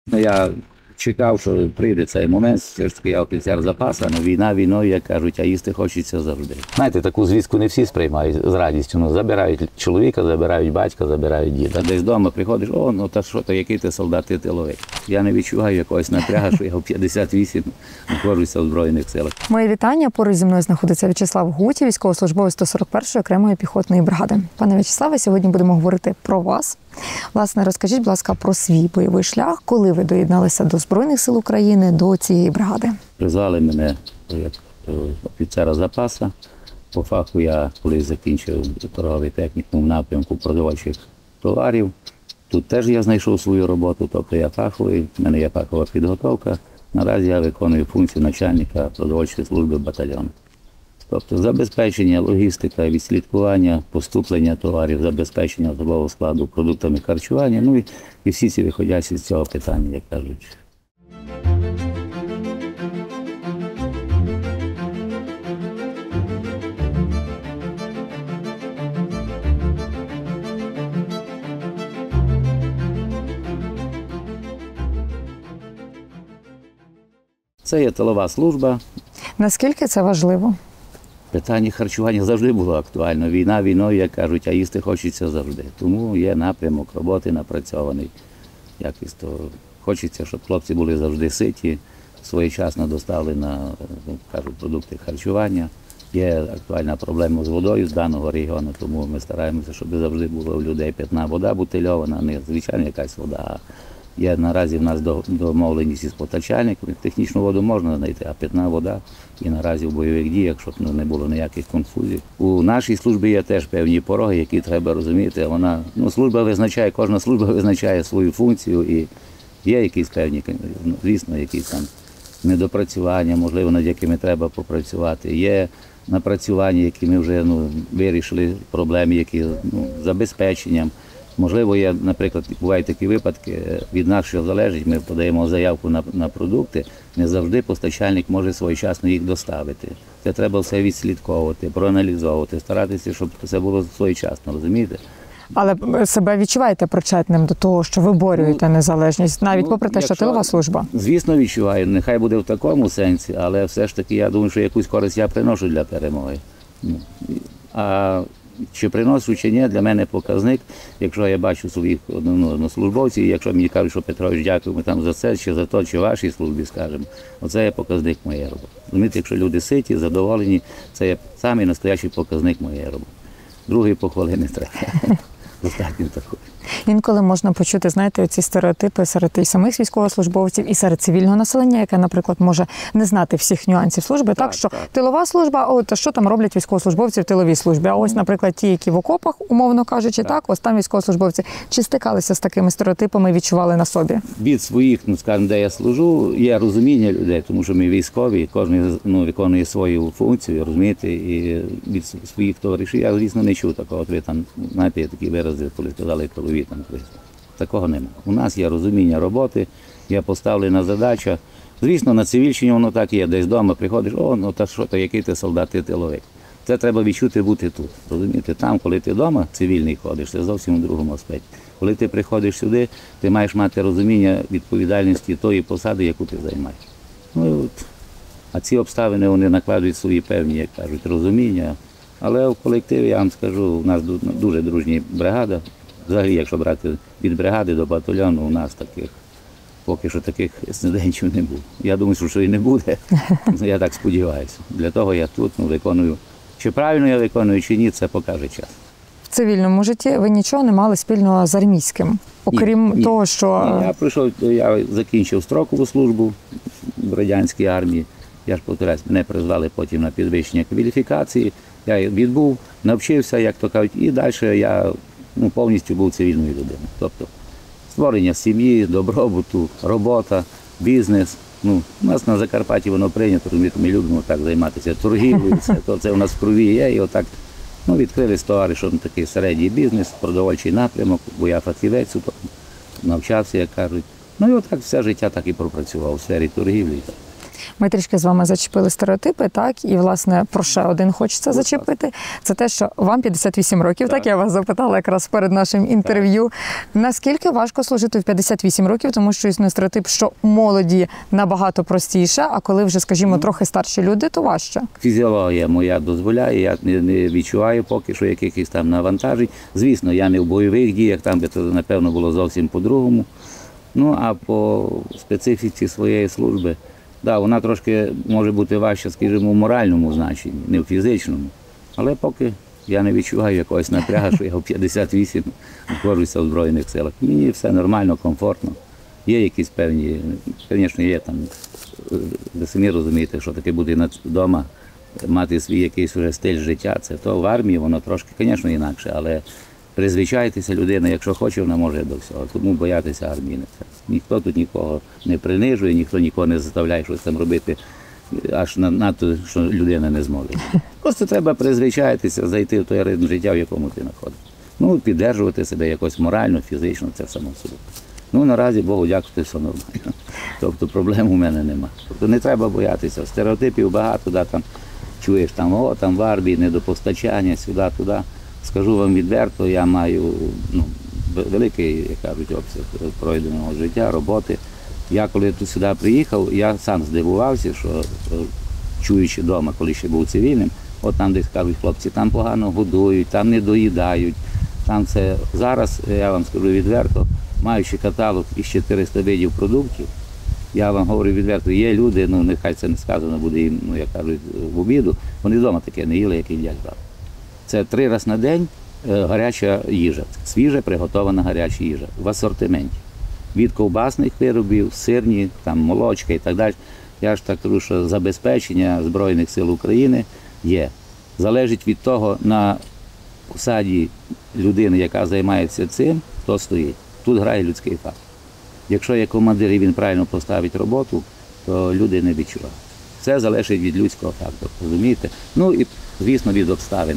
Я чекав, що прийде цей момент, все ж таки я офіцер запасу, але війна війною, як кажуть, а їсти хочеться завжди. Знаєте, таку звістку не всі сприймають з радістю. Ну, забирають чоловіка, забирають батька, забирають діда. Десь вдома приходиш, ну та що то, який ти солдат, ти тиловий. Я не відчуваю якогось напрягу, що я в 58 знаходжуся в Збройних силах. Моє вітання. Поруч зі мною знаходиться В'ячеслав Гутів, військовослужбовець 141-ї окремої піхотної бригади. Пане В'ячеславе, сьогодні будемо говорити про вас. Власне, розкажіть, будь ласка, про свій бойовий шлях, коли ви доєдналися до Збройних сил України, до цієї бригади. Призвали мене як офіцера запасу. По фаху я колись закінчив торговий технікум в напрямку продовольчих товарів. Тут теж я знайшов свою роботу, тобто я фаховий, в мене є фахова підготовка. Наразі я виконую функцію начальника продовольчої служби батальйону. Тобто забезпечення, логістика, відслідкування, поступлення товарів, забезпечення особового складу продуктами харчування, ну і всі ці виходячі з цього питання, як кажуть. Це є тилова служба. Наскільки це важливо? Питання харчування завжди було актуально. Війна війною, як кажуть, а їсти хочеться завжди. Тому є напрямок роботи напрацьований. Якось то хочеться, щоб хлопці були завжди ситі, своєчасно доставлені на, кажуть, продукти харчування. Є актуальна проблема з водою з даного регіону, тому ми стараємося, щоб завжди була у людей питна вода бутильована, не звичайна якась вода. Є наразі в нас домовленість із постачальниками. Технічну воду можна знайти, а питна вода і наразі в бойових діях, щоб не було ніяких конфузій. У нашій службі є теж певні пороги, які треба розуміти. Служба визначає, кожна служба визначає свою функцію і є якісь певні, звісно, якісь там недопрацювання, можливо, над якими треба попрацювати. Є напрацювання, які ми вже вирішили, проблеми, які з забезпеченням. Можливо, є, наприклад, бувають такі випадки, від нас, що залежить, ми подаємо заявку на продукти, не завжди постачальник може своєчасно їх доставити. Це треба все відслідковувати, проаналізовувати, старатися, щоб це було своєчасно, розумієте? Але себе відчуваєте причетним до того, що виборюєте незалежність, навіть попри те, що тилова служба? Звісно, відчуваю. Нехай буде в такому сенсі, але все ж таки я думаю, що якусь користь я приношу для перемоги. Чи приношу, чи ні, для мене показник, якщо я бачу своїх однослужбовців, якщо мені кажуть, що Петрович, дякуємо там за це, чи за то, чи вашій службі, скажімо, оце є показник моєї роботи. Розумієте, якщо люди ситі, задоволені, це є самий настоящий показник моєї роботи. Другої похвали не треба. Достатньо такої. Інколи можна почути, знаєте, ці стереотипи серед і самих військовослужбовців, і серед цивільного населення, яке, наприклад, може не знати всіх нюансів служби. Так, що тилова служба, от що там роблять військовослужбовці в тиловій службі? А ось, наприклад, ті, які в окопах, умовно кажучи, так, ось там військовослужбовці. Чи стикалися з такими стереотипами, відчували на собі? Від своїх, скажімо, де я служу, є розуміння людей, тому що ми військові, кожен виконує свою функцію, розумієте, і від своїх товаришів я, звісно, не чув такого. Ви там, знаєте, такі вирази, коли сказали тилові. Такого немає. У нас є розуміння роботи, є поставлена задача. Звісно, на цивільщині воно так є. Десь вдома приходиш, та що то, який ти солдат, ти тиловик. Це треба відчути бути тут. Розумієте, там, коли ти вдома цивільний ходиш, це зовсім у другому аспекті. Коли ти приходиш сюди, ти маєш мати розуміння відповідальності тої посади, яку ти займаєш. А ці обставини, вони накладують свої певні, як кажуть, розуміння. Але в колективі, я вам скажу, у нас дуже дружня бригада. Взагалі, якщо брати від бригади до батальйону, у нас поки що таких інцидентів не було. Я думаю, що і не буде, я так сподіваюся. Для того я тут виконую. Чи правильно я виконую, чи ні, це покаже час. В цивільному житті ви нічого не мали спільного з армійським? Окрім того, що... Я закінчив строкову службу в радянській армії. Я ж повторюсь, мене призвали потім на підвищення кваліфікації. Я відбув, навчився, як то кажуть, і далі я повністю був цивільною людиною. Тобто створення сім'ї, добробуту, робота, бізнес. У нас на Закарпатті воно прийнято, ми любимо так займатися торгівлею, це у нас в крові є. І отак відкрили з товаришем такий середній бізнес, продовольчий напрямок, бо я фахівець, навчався, як кажуть. І отак все життя так і пропрацював у сфері торгівлі. Ми трішки з вами зачепили стереотипи, так, і, власне, про ще один хочеться зачепити. Це те, що вам 58 років, так, я вас запитала якраз перед нашим інтерв'ю. Наскільки важко служити в 58 років, тому що існує стереотип, що молоді набагато простіше, а коли вже, скажімо, трохи старші люди, то важче. Фізіологія моя дозволяє, я не відчуваю поки що якихось там навантажень. Звісно, я не в бойових діях, там би це, напевно, було зовсім по-другому. Ну, а по специфіці своєї служби, да, вона трошки може бути важча, скажімо, в моральному значенні, не в фізичному. Але поки я не відчуваю якогось напрягу, що я в 58 знаходжуся в Збройних силах. Мені все нормально, комфортно. Є якісь певні, звісно, є там, ви самі розумієте, що таке бути вдома, мати свій якийсь вже стиль життя. Це то в армії, воно трошки, звісно, інакше, але призвичаєтеся людина, якщо хоче, вона може до всього. Тому боятися армії не треба. Ніхто тут нікого не принижує, ніхто нікого не заставляє щось там робити, аж надто, що людина не зможе. Просто треба призвичаєтеся, зайти в той ритм життя, в якому ти знаходишся. Ну, підтримувати себе якось морально, фізично, це само собі. Ну, наразі, Богу дякувати, все нормально. Тобто проблем у мене нема. Тобто не треба боятися. Стереотипів багато, да, там чуєш, там в армії недопостачання, сюди, туди. Скажу вам відверто, я маю великий, як кажуть, обсяг пройденого життя, роботи. Я коли тут сюди приїхав, я сам здивувався, що чуючи вдома, коли ще був цивільним, от там десь кажуть, хлопці, там погано годують, там не доїдають. Там це зараз, я вам скажу відверто, маючи каталог із 400 видів продуктів, я вам говорю відверто, є люди, ну нехай це не сказано буде їм, як кажуть, в обіду, вони вдома таке не їли, як їдять зараз. Це 3 рази на день гаряча їжа, свіжа приготована гаряча їжа в асортименті. Від ковбасних виробів, сирні, там, молочка і так далі. Я ж так кажу, що забезпечення Збройних сил України є. Залежить від того, на посаді людини, яка займається цим, хто стоїть. Тут грає людський фактор. Якщо є командир і він правильно поставить роботу, то люди не відчувають. Все залежить від людського фактору, розумієте? Ну і, звісно, від обставин.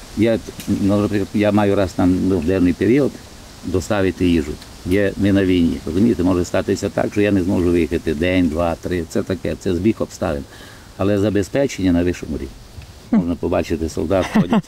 Я маю раз там в денний період доставити їжу. Ми на війні, розумієте, може статися так, що я не зможу виїхати день, 2, 3, це таке, це збіг обставин. Але забезпечення на вищому рівні. Можна побачити, солдат ходять,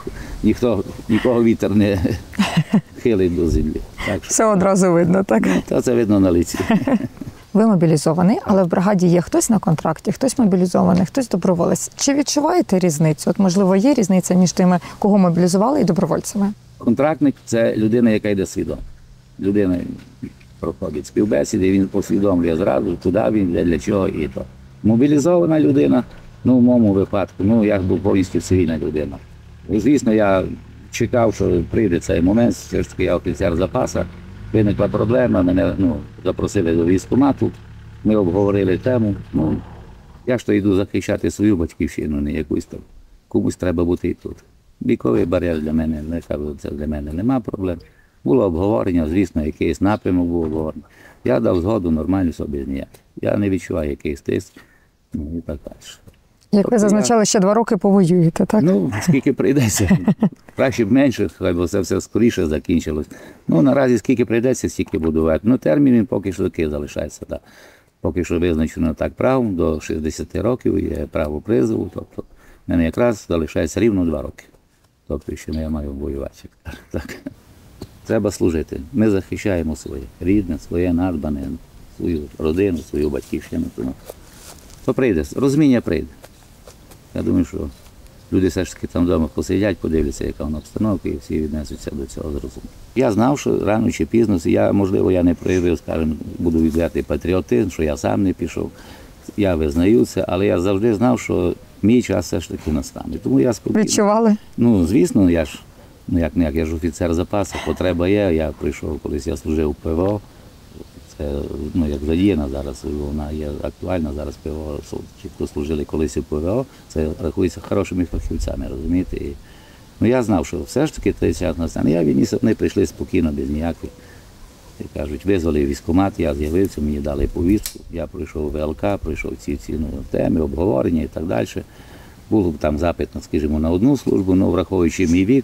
нікого вітер не хилить до землі. Так що, все одразу видно, так? Та це видно на лиці. Ви мобілізований, але в бригаді є хтось на контракті, хтось мобілізований, хтось доброволець. Чи відчуваєте різницю? От, можливо, є різниця між тими, кого мобілізували, і добровольцями? Контрактник – це людина, яка йде свідомо. Людина проходить співбесіди, він посвідомлює зразу, куди він, для чого і то. Мобілізована людина, ну, в моєму випадку, я був повністю цивільна людина. Звісно, я чекав, що прийде цей момент, все ж таки я офіцер запасу. Виникла проблема, мене запросили до військкомату, ми обговорили тему. Я ж то йду захищати свою батьківщину, не якусь там. Комусь треба бути і тут. Віковий бар'єр для мене, це для мене нема проблем. Було обговорення, звісно, якийсь напрямок був обговорений. Я дав згоду нормально собі ніяк. Я не відчуваю якийсь тиск, і так далі. Як ви зазначали, ще 2 роки повоюєте, так? Скільки прийдеться. Краще б менше, хай би це все скоріше закінчилось. Наразі скільки прийдеться, стільки будувати. Термін він поки що такий залишається. Так. Поки що визначено так право, до 60 років є право призову. Тобто, в мене якраз залишається рівно 2 роки. Тобто, ще не я маю воювати. Так. Треба служити. Ми захищаємо своє рідне, своє надбане, свою родину, свою батьківщину. То прийде, розуміння прийде. Я думаю, що люди все ж таки там вдома посидять, подивляться, яка вона обстановка, і всі віднесуться до цього зрозуміння. Я знав, що рано чи пізно, можливо, я не проявив, скажімо, буду відвертий патріотизм, що я сам не пішов, я визнаю це, але я завжди знав, що мій час все ж таки настане. Тому я спокійно. Відчували? Звісно, я ж офіцер запасу, потреба є, я прийшов, колись я служив у ПВО. Як задіяна зараз, вона є актуальна, зараз ПВО, ті, хто служили колись у ПВО, це рахується хорошими фахівцями, розумієте. Я знав, що все ж таки той час настане. Я відніс, вони прийшли спокійно, без ніяких, як кажуть, визвали військкомат, я з'явився, мені дали повістку, я пройшов ВЛК, пройшов ці теми, обговорення і так далі. Був там запит, скажімо, на одну службу, але враховуючи мій вік,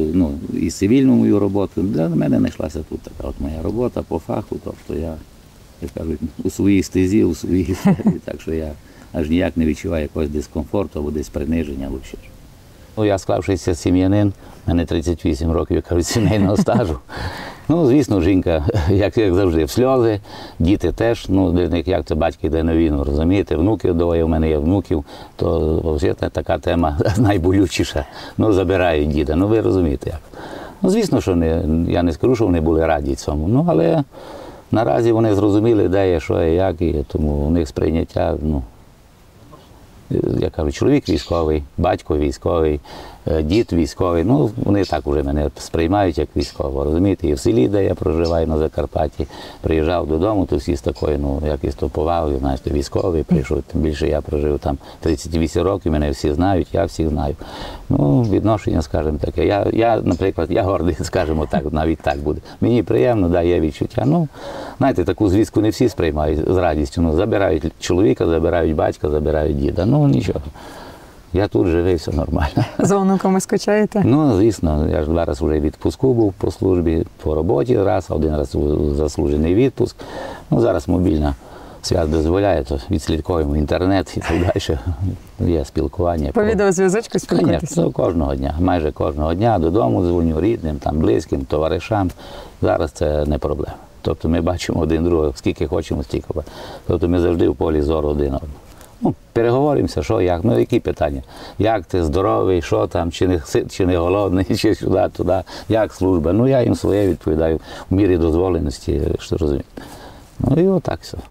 і цивільну мою роботу, для мене знайшлася тут така моя робота по фаху, тобто я як кажуть, у своїй стезі, у своїй сфері, так що я аж ніяк не відчуваю якогось дискомфорту або десь приниження. Або ще. Ну, я склавшися сім'янин, в мене 38 років, як кажуть, сімейного стажу. Ну, звісно, жінка, як завжди, в сльози, діти теж, ну, для них як це батько йде на війну, розумієте, внуки двоє, у мене є внуків, то взагалі така тема найболючіша. Ну, забирають діда, ну ви розумієте як. Ну, звісно, що я не скажу, що вони були раді цьому, ну, але наразі вони зрозуміли, де є, що є, як, і тому у них сприйняття, ну, я кажу, чоловік військовий, батько військовий, дід військовий, ну вони так вже мене сприймають як військово, розумієте, і в селі, де я проживаю на Закарпатті, приїжджав додому, то всі з такою, ну, якось то повагою, знаєте, військовий прийшов, тим більше я прожив там 38 років, мене всі знають, я всіх знаю. Ну, відношення, скажімо таке, наприклад, я гордий, скажімо так, навіть так буде. Мені приємно, да, є відчуття, ну, знаєте, таку звістку не всі сприймають з радістю, ну, забирають чоловіка, забирають батька, забирають діда, ну, нічого. Я тут живий, все нормально. За онуками скучаєте? Ну, звісно, я ж 2 рази вже в відпуску був по службі, по роботі раз, 1 раз заслужений відпуск. Ну, зараз мобільна свят дозволяє, то відслідковуємо інтернет і так далі. Є спілкування. По відеозв'язочку спілкуєтеся? Звісно, кожного дня, майже кожного дня додому дзвоню рідним, там, близьким, товаришам. Зараз це не проблема. Тобто ми бачимо один другого, скільки хочемо, стільки. Тобто ми завжди в полі зору один одного. Ну, переговоримося, що, як, ну, які питання. Як ти здоровий, що там, чи не голодний, чи сюди, туди, як служба. Ну, я їм своє відповідаю в мірі дозволеності, що розумієте. Ну, і отак все.